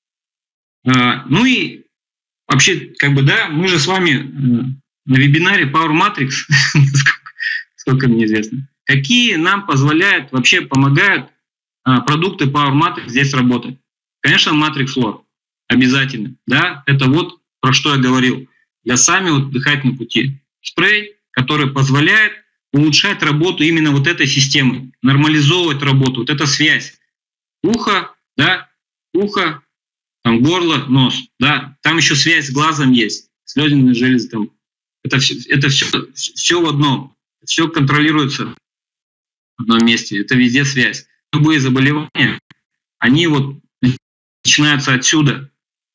И вообще, мы же с вами на вебинаре Power Matrix, сколько мне известно, какие нам позволяют, вообще помогают продукты Power Matrix здесь работать. Конечно, Matrix Floor обязательно, да, это вот про что я говорил, для сами дыхательные пути. Спрей, который позволяет улучшать работу именно вот этой системы, нормализовывать работу, вот эта связь. Ухо, да, ухо, там горло, нос, да, там еще связь с глазом есть, слезные железы там. Это все в одном, все контролируется в одном месте, это везде связь. Любые заболевания, они начинаются отсюда.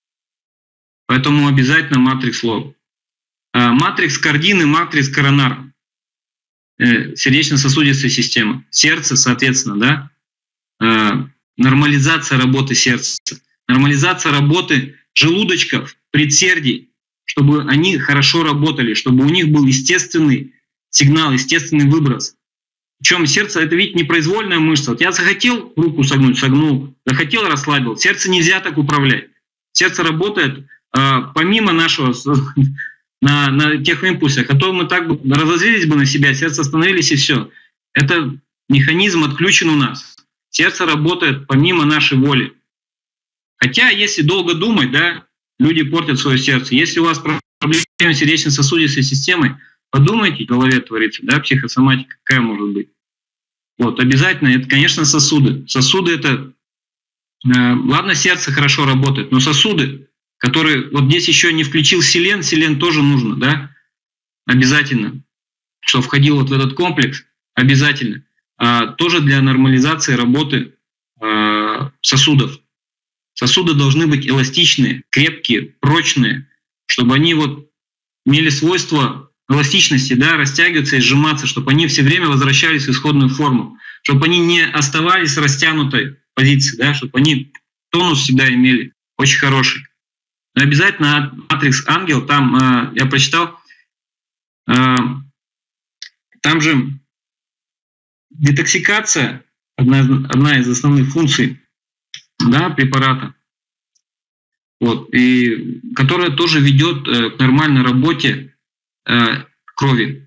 Поэтому обязательно матрикс лоб. Матрикс кардин и матрикс коронар. Сердечно-сосудистая система. Сердце, соответственно, да? Нормализация работы сердца. Нормализация работы желудочков, предсердий, чтобы они хорошо работали, чтобы у них был естественный сигнал, естественный выброс. Причем сердце — это ведь непроизвольная мышца. Вот я захотел руку согнуть, согнул, захотел, расслабил. Сердце нельзя так управлять. Сердце работает помимо нашего, на тех импульсах. А то мы так разозлились бы на себя, сердце остановились и все. Это механизм отключен у нас. Сердце работает помимо нашей воли. Хотя, если долго думать, да, люди портят свое сердце. Если у вас проблемы с сердечно-сосудистой системой, подумайте, в голове творится, да, психосоматика какая может быть. Вот, обязательно, это, конечно, сосуды. Сосуды — это, ладно, сердце хорошо работает, но сосуды, которые, вот здесь еще не включил селен, селен тоже нужно, да, обязательно, что входил вот в этот комплекс, обязательно. Тоже для нормализации работы сосудов. Сосуды должны быть эластичные, крепкие, прочные, чтобы они вот имели свойство эластичности, да, растягиваться и сжиматься, чтобы они все время возвращались в исходную форму, чтобы они не оставались в растянутой позиции, да, чтобы они тонус всегда имели очень хороший. Но обязательно матрикс ангел, там я прочитал, там же детоксикация, одна из основных функций, да, препарата, вот, и которая тоже ведет к нормальной работе крови.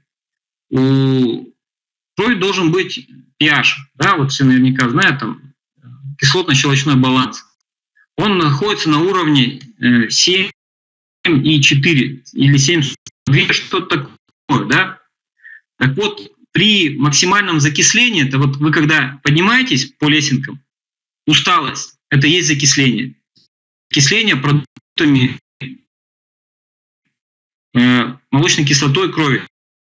У крови должен быть pH, да, вот все наверняка знают, там кислотно-щелочной баланс. Он находится на уровне 7,4 или 7,2, что-то такое, да. Так вот, при максимальном закислении, это вот вы когда поднимаетесь по лесенкам, усталость — это есть закисление. Закисление продуктами молочной кислотой крови.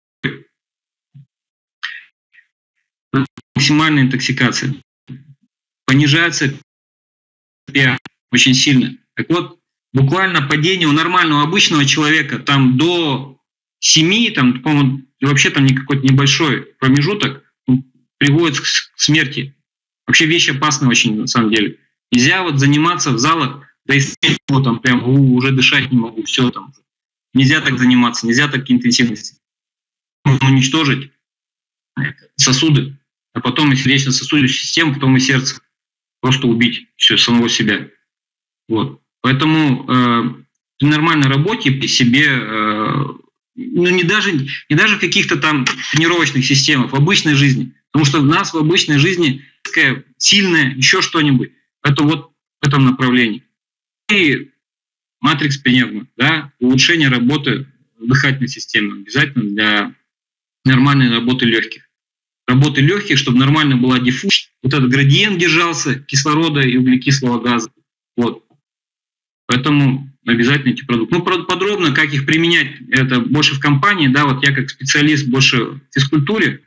Максимальная интоксикация. Понижается pH очень сильно. Так вот, буквально падение у нормального обычного человека там до 7, там, по-моему, вообще там какой-то небольшой промежуток приводит к смерти. Вообще вещь опасная очень, на самом деле. Нельзя вот заниматься в залах, да и там прям уже дышать не могу, все там. Нельзя так заниматься, нельзя такие интенсивности. Можно уничтожить сосуды, а потом и сердечно-сосудистую систему, потом и сердце. Просто убить все самого себя. Вот. Поэтому при нормальной работе при себе, ну, не даже в каких-то там тренировочных системах, в обычной жизни. Потому что у нас в обычной жизни сильное, еще что-нибудь. Это вот в этом направлении. И матрикс пневмо, да, улучшение работы дыхательной системы обязательно для нормальной работы легких. Работы легких, чтобы нормально была диффузия, вот этот градиент держался кислорода и углекислого газа. Вот. Поэтому обязательно эти продукты. Ну, подробно, как их применять, это больше в компании, да, вот я как специалист больше в физкультуре,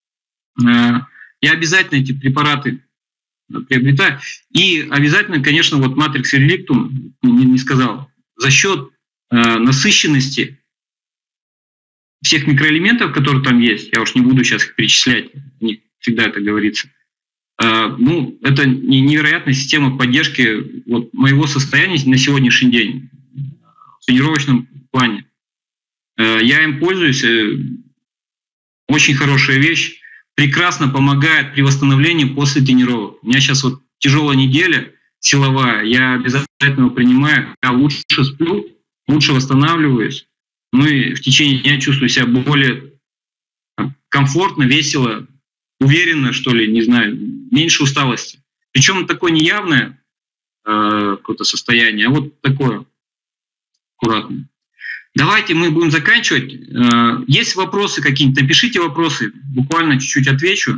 я обязательно эти препараты приобретаю. И обязательно, конечно, вот матрикс реликтум, не сказал, за счет насыщенности всех микроэлементов, которые там есть, я уж не буду сейчас их перечислять, не всегда это говорится, ну, это невероятная система поддержки вот моего состояния на сегодняшний день в тренировочном плане. Я им пользуюсь, очень хорошая вещь, прекрасно помогает при восстановлении после тренировок. У меня сейчас вот тяжелая неделя силовая, я обязательно его принимаю, я лучше сплю, лучше восстанавливаюсь, ну и в течение дня чувствую себя более комфортно, весело, уверенно, что ли, не знаю, меньше усталости. Причем такое неявное какое-то состояние, а вот такое аккуратное. Давайте мы будем заканчивать. Есть вопросы какие-нибудь? Напишите вопросы, буквально чуть-чуть отвечу.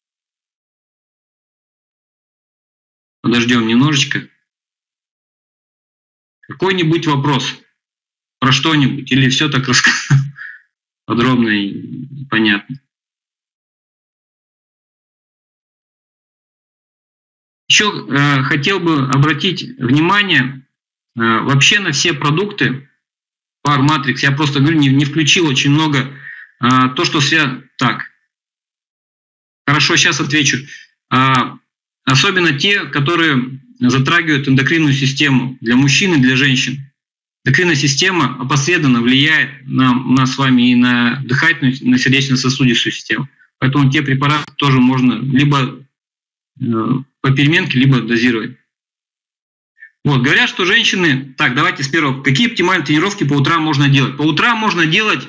Подождем немножечко. Какой-нибудь вопрос про что-нибудь? Или все так рассказано подробно и понятно? Еще хотел бы обратить внимание вообще на все продукты Power Matrix. Я просто говорю, не включил очень много то, что связано. Так, хорошо, сейчас отвечу. Особенно те, которые затрагивают эндокринную систему для мужчин и для женщин. Эндокринная система опосредованно влияет на нас с вами и на дыхательную, на сердечно-сосудистую систему. Поэтому те препараты тоже можно либо по переменке, либо дозировать. Вот, говорят, что женщины... Так, давайте с первого. Какие оптимальные тренировки по утрам можно делать? По утрам можно делать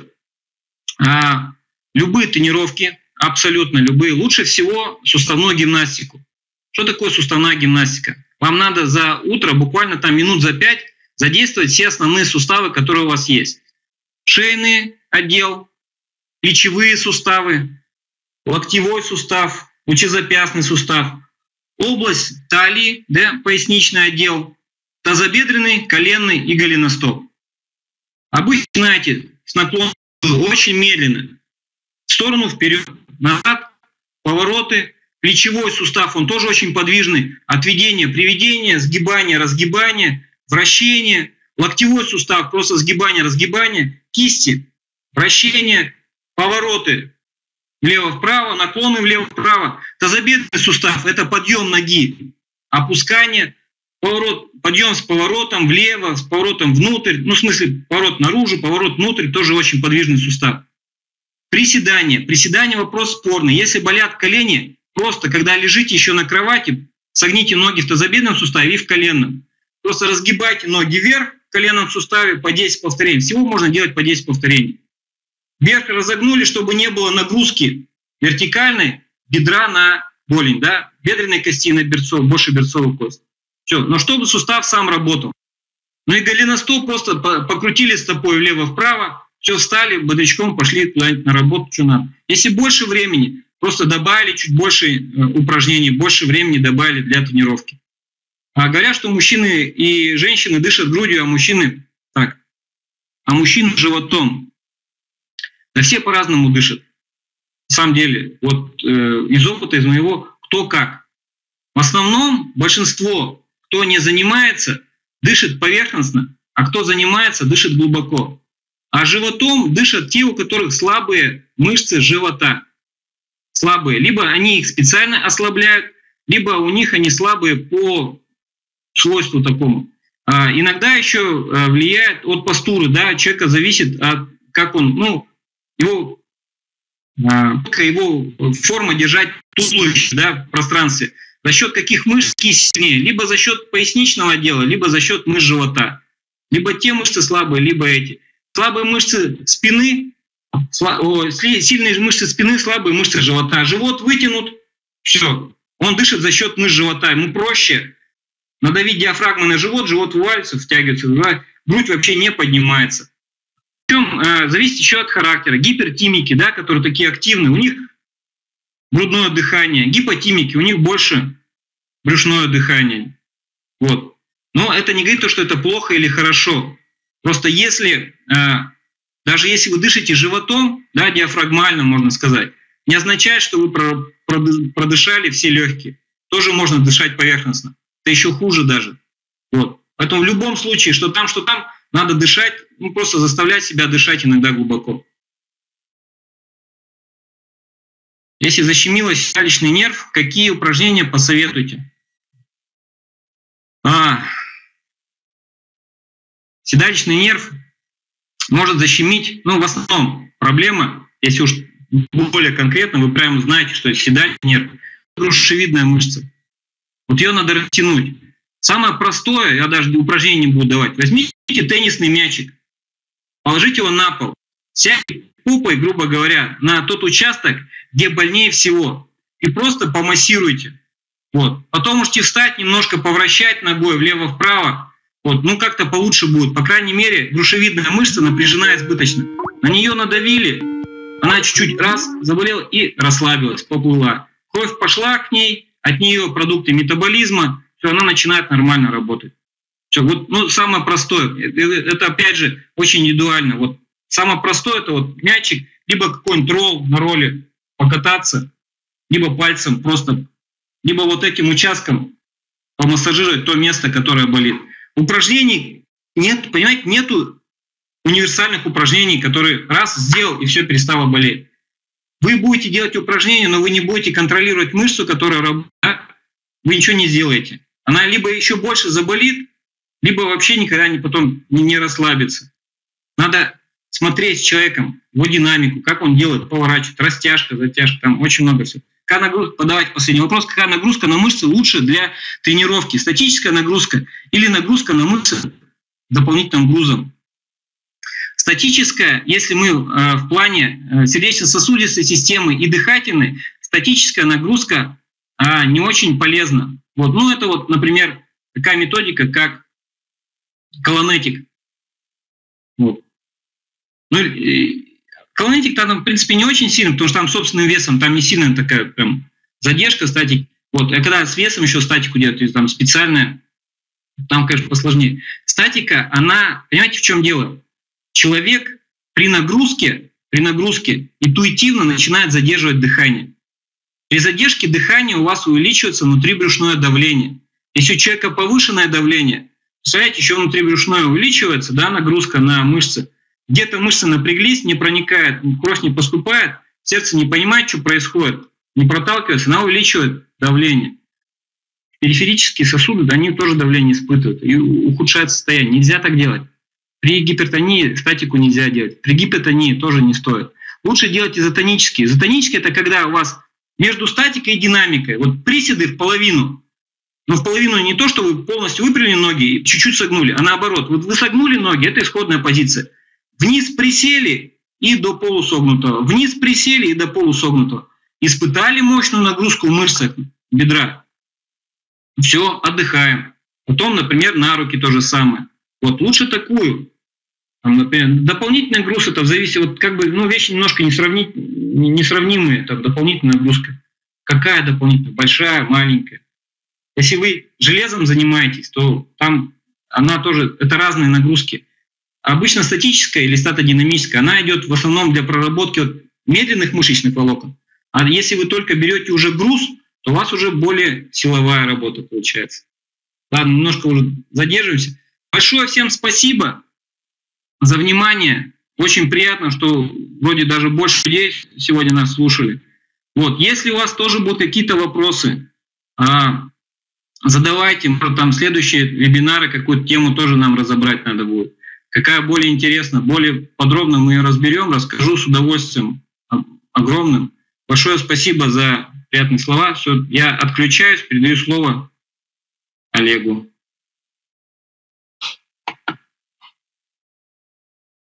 любые тренировки, абсолютно любые. Лучше всего суставную гимнастику. Что такое суставная гимнастика? Вам надо за утро, буквально там минут за 5, задействовать все основные суставы, которые у вас есть. Шейный отдел, плечевые суставы, локтевой сустав, лучезапястный сустав, область талии, да, поясничный отдел, тазобедренный, коленный и голеностоп. Обычно, знаете, с наклоном очень медленно. В сторону, вперед, назад, повороты. Плечевой сустав, он тоже очень подвижный. Отведение, приведение, сгибание, разгибание, вращение. Локтевой сустав, просто сгибание, разгибание. Кисти, вращение, повороты влево-вправо, наклоны влево-вправо. Тазобедренный сустав – это подъем ноги, опускание, поворот, подъем с поворотом влево, с поворотом внутрь. Ну, в смысле, поворот наружу, поворот внутрь, тоже очень подвижный сустав. Приседание. Приседание – вопрос спорный. Если болят колени, просто, когда лежите еще на кровати, согните ноги в тазобедренном суставе и в коленном. Просто разгибайте ноги вверх в коленном суставе по 10 повторений. Всего можно делать по 10 повторений. Вверх разогнули, чтобы не было нагрузки вертикальной бедра на голень, да, бедренной кости на больше берцовую кость. Все, но чтобы сустав сам работал. Ну и голеностоп просто покрутили стопой влево-вправо, все, встали, бодрячком пошли куда-нибудь на работу, что надо. Если больше времени, просто добавили чуть больше упражнений, больше времени добавили для тренировки. А говорят, что мужчины и женщины дышат грудью, а мужчины животом. Да все по-разному дышат. На самом деле, вот из опыта, из моего, кто как. В основном большинство, кто не занимается, дышит поверхностно, а кто занимается, дышит глубоко. А животом дышат те, у которых слабые мышцы живота. Слабые. Либо они их специально ослабляют, либо у них они слабые по свойству такому. Иногда еще влияет от постуры, да, человека зависит от, как он, его форма держать туловище, да, в пространстве. За счет каких мышц кисть сильнее? Либо за счет поясничного отдела, либо за счет мышц живота. Либо те мышцы слабые, либо эти. Слабые мышцы спины, сильные мышцы спины, слабые мышцы живота. Живот вытянут, все. Он дышит за счет мышц живота. Ему проще надавить диафрагмой на живот, живот вываливается, втягивается, грудь вообще не поднимается. Причем зависит еще от характера. Гипертимики, да, которые такие активные, у них грудное дыхание. Гипотимики, у них больше брюшное дыхание. Вот. Но это не говорит, что это плохо или хорошо. Просто если, даже если вы дышите животом, да, диафрагмально, можно сказать, не означает, что вы продышали все легкие. Тоже можно дышать поверхностно. Это еще хуже даже. Вот. Поэтому в любом случае, что там, надо дышать, просто заставлять себя дышать иногда глубоко. Если защемило седалищный нерв, какие упражнения посоветуете? Седалищный нерв может защемить, в основном проблема, если уж более конкретно, вы прямо знаете, что седалищный нерв – грушевидная мышца. Вот ее надо растянуть. Самое простое, я даже упражнение не буду давать. Возьмите теннисный мячик, положите его на пол, сядьте попой, грубо говоря, на тот участок, где больнее всего, и просто помассируйте. Вот. Потом можете встать, немножко повращать ногой влево-вправо. Вот. Как-то получше будет. По крайней мере, грушевидная мышца напряжена избыточно. На нее надавили, она чуть-чуть заболела и расслабилась, поплыла. Кровь пошла к ней, от нее продукты метаболизма, все, она начинает нормально работать. Все, вот, самое простое, это опять же очень индивидуально. Вот, самое простое — это вот мячик, либо какой-нибудь ролл на ролле покататься, либо пальцем просто, либо вот этим участком помассажировать то место, которое болит. Упражнений нет, понимаете, нету универсальных упражнений, которые раз сделал и все перестало болеть. Вы будете делать упражнения, но вы не будете контролировать мышцу, которая работает, да? Вы ничего не сделаете. Она либо еще больше заболит, либо вообще никогда потом не расслабится. Надо смотреть с человеком, его динамику, как он делает, поворачивает, растяжка, затяжка, там очень много всего. Какая нагрузка, давайте последний вопрос, какая нагрузка на мышцы лучше для тренировки? Статическая нагрузка или нагрузка на мышцы дополнительным грузом? Статическая, если мы в плане сердечно-сосудистой системы и дыхательной, статическая нагрузка не очень полезна. Вот. Ну, это вот, например, такая методика, как колонетик. Вот. Ну, колонетик там, в принципе, не очень сильно, потому что там собственным весом, там не сильная такая прям задержка, статик. Вот. А когда с весом еще статику делать, то есть там специальная, там, конечно, посложнее. Статика, она, понимаете, в чем дело? Человек при нагрузке интуитивно начинает задерживать дыхание. При задержке дыхания у вас увеличивается внутрибрюшное давление. Если у человека повышенное давление, представляете, еще внутрибрюшное увеличивается, да, нагрузка на мышцы. Где-то мышцы напряглись, не проникает, кровь не поступает, сердце не понимает, что происходит, не проталкивается, она увеличивает давление. Периферические сосуды, они тоже давление испытывают и ухудшают состояние. Нельзя так делать. При гипертонии статику нельзя делать. При гипотонии тоже не стоит. Лучше делать изотонические. Изотонические – это когда у вас между статикой и динамикой. Вот приседы в половину. Но в половину не то, что вы полностью выпрямили ноги и чуть-чуть согнули, а наоборот. Вот вы согнули ноги – это исходная позиция. Вниз присели и до полусогнутого. Вниз присели и до полусогнутого. Испытали мощную нагрузку в мышцах бедра. Все, отдыхаем. Потом, например, на руки то же самое. Вот лучше такую. Там, например, дополнительный груз, это зависит, вот как бы, ну, вещи немножко несравнимые, там, дополнительная нагрузка. Какая дополнительная? Большая, маленькая. Если вы железом занимаетесь, то там она тоже, это разные нагрузки. Обычно статическая или статодинамическая, она идет в основном для проработки вот медленных мышечных волокон. А если вы только берете уже груз, то у вас уже более силовая работа получается. Ладно, немножко уже задерживаемся. Большое всем спасибо за внимание. Очень приятно, что вроде даже больше людей сегодня нас слушали. Вот, если у вас тоже будут какие-то вопросы, задавайте, там следующие вебинары, какую-то тему тоже нам разобрать надо будет. Какая более интересна, более подробно мы ее разберем, расскажу с удовольствием огромным. Большое спасибо за приятные слова. Все, я отключаюсь, передаю слово Олегу.